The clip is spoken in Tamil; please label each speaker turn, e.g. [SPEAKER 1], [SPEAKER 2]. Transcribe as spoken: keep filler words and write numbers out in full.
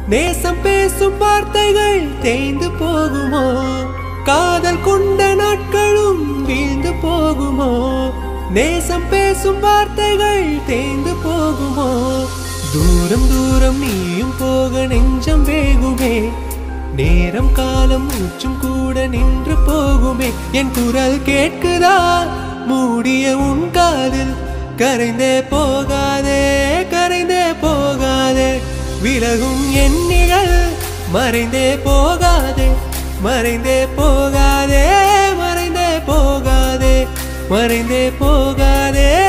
[SPEAKER 1] நேசம் பேசும் வார்த்தைகள் தேய்ந்து போகுமோ காதல் கொண்ட நாட்களும் வீழ்ந்து போகுமோ நேசம் பேசும் வார்த்தைகள் தேய்ந்து போகுமோ தூரம் தூரம் நீயும் போக நெஞ்சம் வேகுமே நேரம் காலம் மூச்சும் கூட நின்று போகுமே என் குரல் கேட்குதா மூடிய உன் காதில் கரைந்தே போகாதே கரைந்தே போகாதே விலகும் என் நிழல் மறைந்தே போகாதே மறைந்தே போகாதே மறைந்தே போகாதே மறைந்தே போகாதே